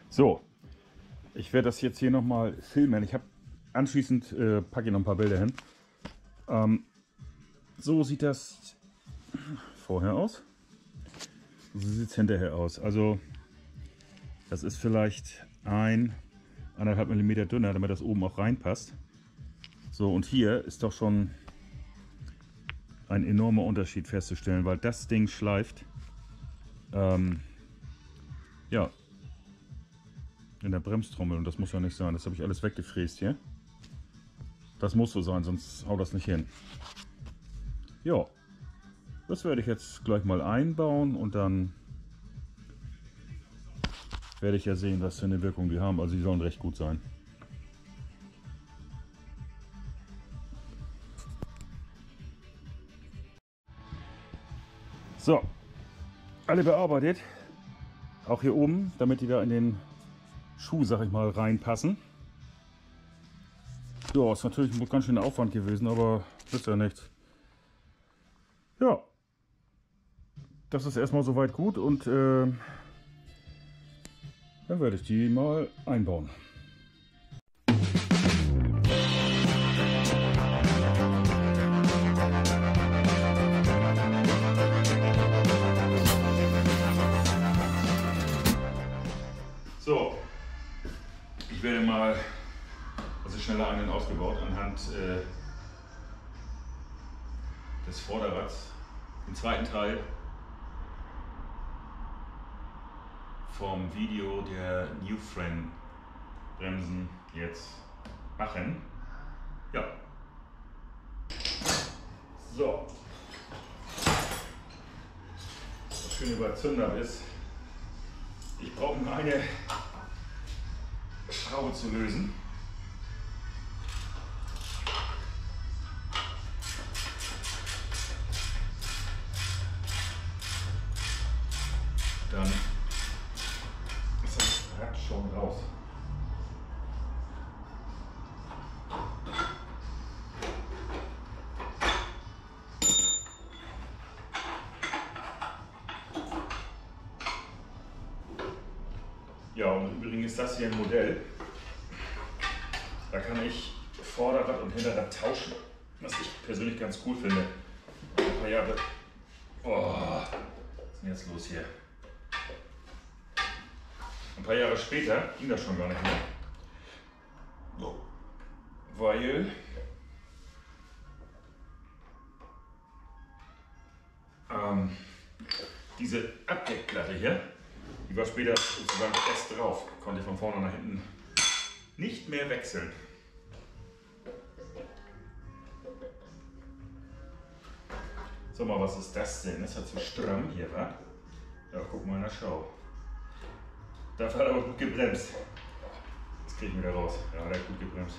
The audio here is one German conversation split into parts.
So, ich werde das jetzt hier nochmal filmen. Ich habe anschließend packe ich noch ein paar Bilder hin. So sieht das vorher aus. So sieht es hinterher aus. Also das ist vielleicht 1,5 mm dünner, damit das oben auch reinpasst. So, und hier ist doch schon ein enormer Unterschied festzustellen, weil das Ding schleift ja, in der Bremstrommel, und das muss ja nicht sein. Das habe ich alles weggefräst hier. Das muss so sein, sonst haut das nicht hin. Ja, das werde ich jetzt gleich mal einbauen und dann werde ich ja sehen, was für eine Wirkung die haben. Also die sollen recht gut sein. So, alle bearbeitet. Auch hier oben, damit die da in den Schuh, sag ich mal, reinpassen. Ja, ist natürlich ein ganz schöner Aufwand gewesen, aber ist ja nichts. Ja, das ist erstmal soweit gut und dann werde ich die mal einbauen. So, ich werde mal, also schneller einen ausgebaut anhand des Vorderrads, den zweiten Teil vom Video der New Friend Bremsen jetzt machen. Ja. So. Das Schöne bei Zündern ist, ich brauche nur eine Schraube zu lösen. Dann ist das Rad schon raus. Ja, und übrigens ist das hier ein Modell. Da kann ich Vorderrad und Hinterrad tauschen, was ich persönlich ganz cool finde. Ein paar Jahre. Oh, was ist denn jetzt los hier? Ein paar Jahre später ging das schon gar nicht mehr. So. Weil diese Abdeckplatte hier, die war später sozusagen fest drauf, konnte ich von vorne nach hinten nicht mehr wechseln. Sag mal, was ist das denn? Das hat so stramm hier, wa? Ja, guck mal, na schau. Dafür hat er aber gut gebremst. Das kriege ich wieder raus. Ja, hat er gut gebremst.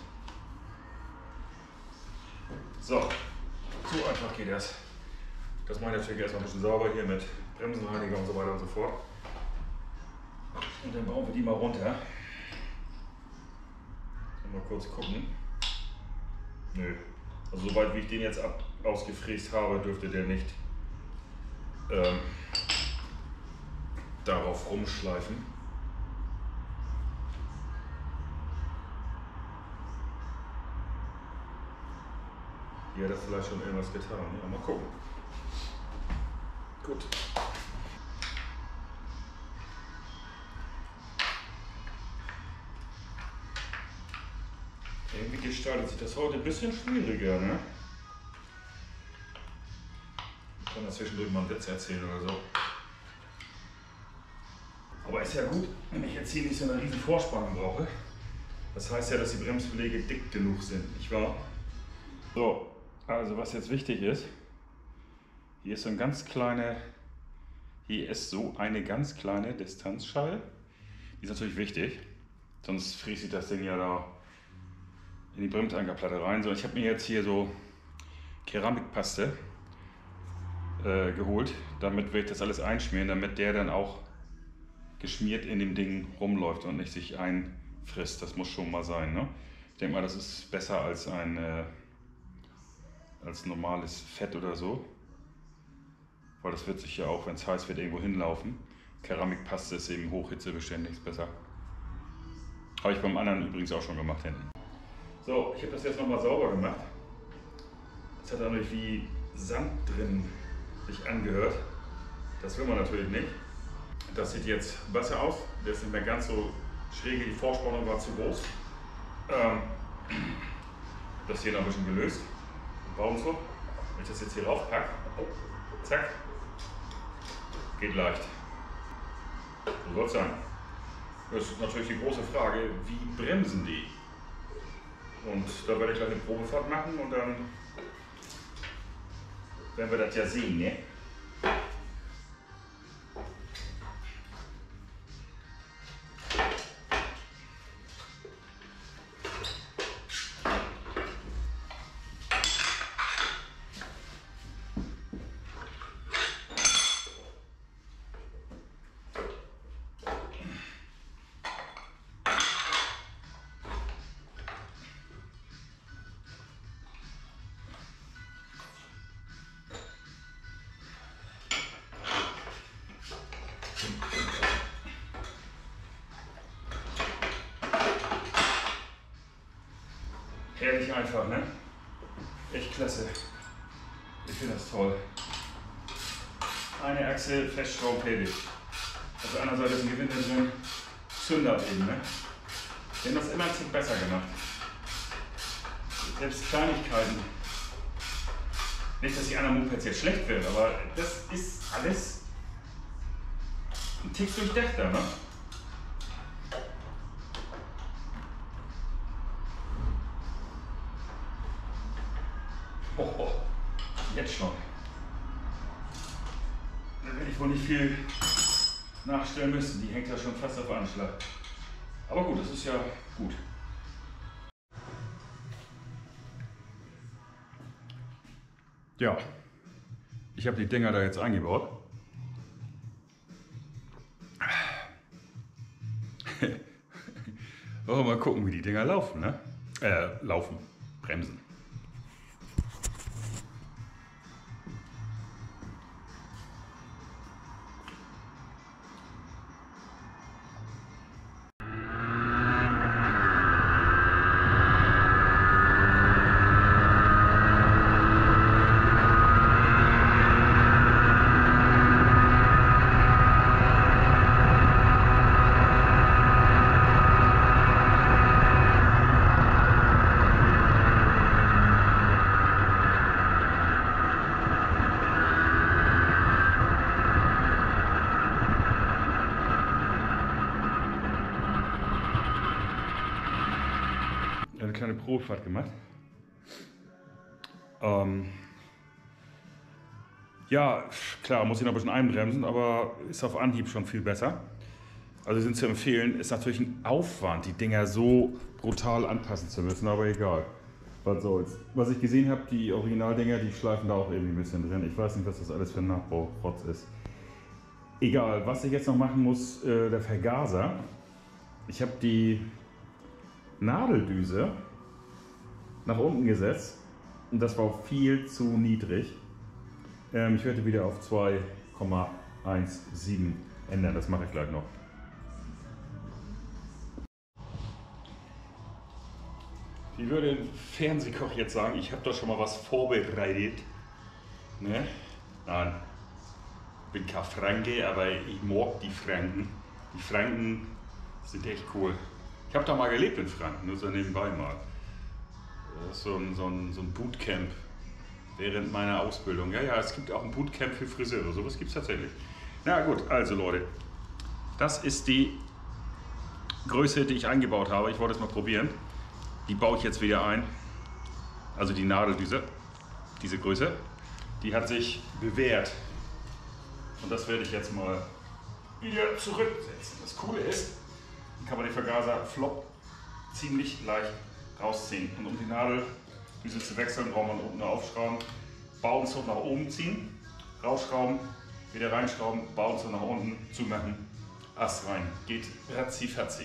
So, so einfach geht das. Das mache ich natürlich erstmal ein bisschen sauber hier mit Bremsenreiniger und so weiter und so fort. Und dann bauen wir die mal runter. Und mal kurz gucken. Nö. Also soweit wie ich den jetzt ausgefräst habe, dürfte der nicht darauf rumschleifen. Hier hat er vielleicht schon irgendwas getan. Ja, mal gucken. Gut. Irgendwie gestaltet sich das heute ein bisschen schwieriger, ne? Ich kann da zwischendurch mal einen Witz erzählen oder so. Aber ist ja gut, wenn ich jetzt hier nicht so eine riesen Vorspannung brauche. Das heißt ja, dass die Bremsbeläge dick genug sind, nicht wahr? So, also was jetzt wichtig ist, hier ist so eine ganz kleine Distanzscheibe. Die ist natürlich wichtig, sonst fräst sich das Ding ja da in die Bremsankerplatte rein. So, ich habe mir jetzt hier so Keramikpaste geholt, damit werde ich das alles einschmieren, damit der dann auch geschmiert in dem Ding rumläuft und nicht sich einfrisst. Das muss schon mal sein, ne? Ich denke mal, das ist besser als als normales Fett oder so, weil das wird sich ja auch, wenn es heiß wird, irgendwo hinlaufen. Keramikpaste ist eben hochhitzebeständig, ist besser. Habe ich beim anderen übrigens auch schon gemacht hinten. So, ich habe das jetzt nochmal sauber gemacht. Es hat dadurch wie Sand drin sich angehört. Das will man natürlich nicht. Das sieht jetzt besser aus. Der ist nicht mehr ganz so schräge, die Vorspannung war zu groß. Das hier noch ein bisschen gelöst. Warum so? Wenn ich das jetzt hier rauf packe, zack, geht leicht. So soll es sein. Das ist natürlich die große Frage, wie bremsen die? Und da werde ich gleich eine Probefahrt machen und dann werden wir das ja sehen, ne? Herrlich einfach, ne? Echt klasse. Ich finde das toll. Eine Achse festschrauben, fertig. Auf der anderen Seite ist ein Gewinde drin. Zünder eben, ne? Wir haben das immer ein Tick besser gemacht. Selbst Kleinigkeiten. Nicht, dass die anderen Mopeds jetzt schlecht werden, aber das ist alles ein Tick durchdachter, ne? Oh, jetzt schon. Da werde ich wohl nicht viel nachstellen müssen. Die hängt ja schon fast auf Anschlag. Aber gut, das ist ja gut. Ja, ich habe die Dinger da jetzt eingebaut. Wollen wir mal gucken, wie die Dinger laufen, ne? Bremsen. Eine kleine Probefahrt gemacht. Ja, klar, muss ich noch ein bisschen einbremsen, aber ist auf Anhieb schon viel besser. Also sind zu empfehlen, ist natürlich ein Aufwand, die Dinger so brutal anpassen zu müssen, aber egal. Was soll's. Was ich gesehen habe, die Originaldinger, die schleifen da auch irgendwie ein bisschen drin. Ich weiß nicht, was das alles für ein Nachbaurotz ist. Egal, was ich jetzt noch machen muss, der Vergaser. Ich habe die Nadeldüse nach unten gesetzt und das war viel zu niedrig. Ich werde wieder auf 2,17 ändern, das mache ich gleich noch. Wie würde ein Fernsehkoch jetzt sagen, ich habe doch schon mal was vorbereitet. Ne? Nein, ich bin kein Franke, aber ich mag die Franken. Die Franken sind echt cool. Ich habe da mal gelebt in Franken, nur so nebenbei mal. Das ist so ein Bootcamp während meiner Ausbildung. Ja, es gibt auch ein Bootcamp für Friseure, sowas gibt es tatsächlich. Na gut, also Leute, das ist die Größe, die ich eingebaut habe. Ich wollte es mal probieren. Die baue ich jetzt wieder ein. Also die Nadeldüse, diese Größe, die hat sich bewährt. Und das werde ich jetzt mal wieder zurücksetzen. Das Coole ist, kann man den Vergaser flop ziemlich leicht rausziehen. Und um die Nadeldüse zu wechseln, braucht man unten aufschrauben, Bauenzug nach oben ziehen, rausschrauben, wieder reinschrauben, Bauenzug nach unten, zumachen, Ast rein. Geht ratzi-fatzi.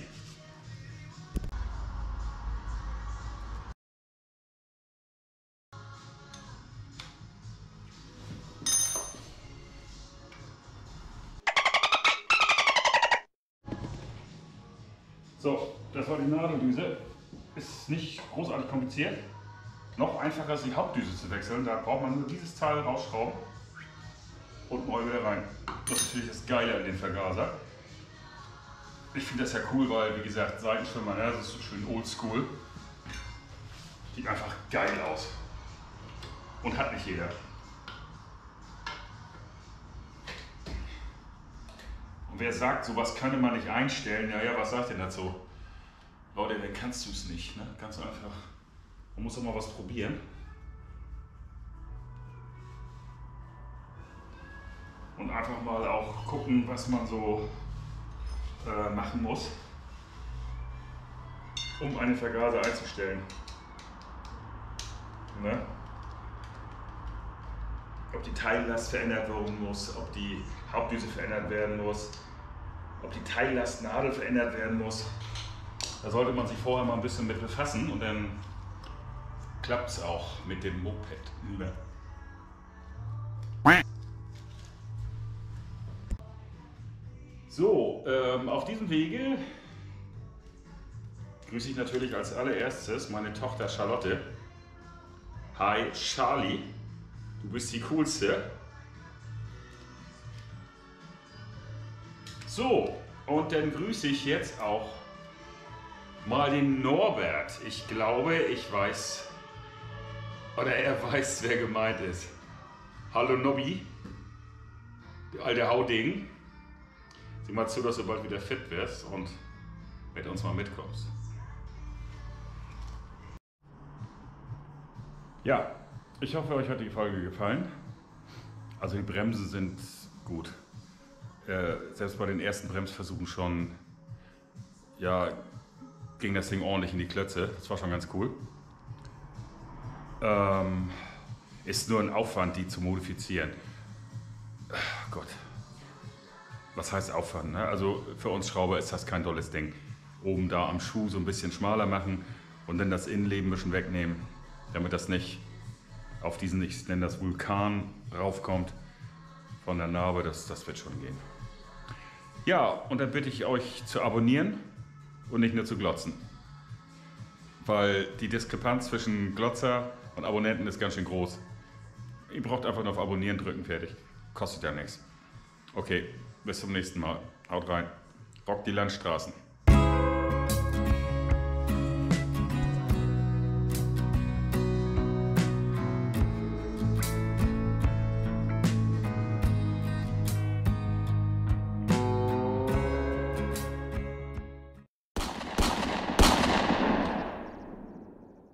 So, das war die Nadeldüse. Ist nicht großartig kompliziert. Noch einfacher ist die Hauptdüse zu wechseln. Da braucht man nur dieses Teil rausschrauben und neu wieder rein. Das ist natürlich das Geile an dem Vergaser. Ich finde das ja cool, weil, wie gesagt, Seitenschwimmer, ne, das ist so schön oldschool. Sieht einfach geil aus. Und hat nicht jeder. Und wer sagt, sowas könne man nicht einstellen, ja, was sagt ihr dazu? Leute, dann kannst du es nicht, ne? Ganz einfach. Man muss doch mal was probieren. Und einfach mal auch gucken, was man so machen muss, um einen Vergaser einzustellen. Ne? Ob die Teillast verändert werden muss, ob die Hauptdüse verändert werden muss, ob die Teillastnadel verändert werden muss. Da sollte man sich vorher mal ein bisschen mit befassen und dann klappt es auch mit dem Moped. Ne? So, auf diesem Wege grüße ich natürlich als allererstes meine Tochter Charlotte. Hi Charlie, du bist die Coolste. So, und dann grüße ich jetzt auch mal den Norbert. Ich glaube, ich weiß, oder er weiß, wer gemeint ist. Hallo Nobby, du alter Hauding. Sieh mal zu, dass du bald wieder fit wirst und mit uns mal mitkommst. Ja, ich hoffe, euch hat die Folge gefallen. Also die Bremsen sind gut. Selbst bei den ersten Bremsversuchen schon, ja, ging das Ding ordentlich in die Klötze. Das war schon ganz cool. Ist nur ein Aufwand, die zu modifizieren. Ach Gott. Was heißt Aufwand? Ne? Also für uns Schrauber ist das kein tolles Ding. Oben da am Schuh so ein bisschen schmaler machen und dann das Innenleben ein bisschen wegnehmen, damit das nicht auf diesen, ich nenne das Vulkan, raufkommt von der Narbe. Das wird schon gehen. Ja, und dann bitte ich euch zu abonnieren und nicht nur zu glotzen. Weil die Diskrepanz zwischen Glotzer und Abonnenten ist ganz schön groß. Ihr braucht einfach nur auf Abonnieren drücken, fertig. Kostet ja nichts. Okay, bis zum nächsten Mal. Haut rein. Rockt die Landstraßen.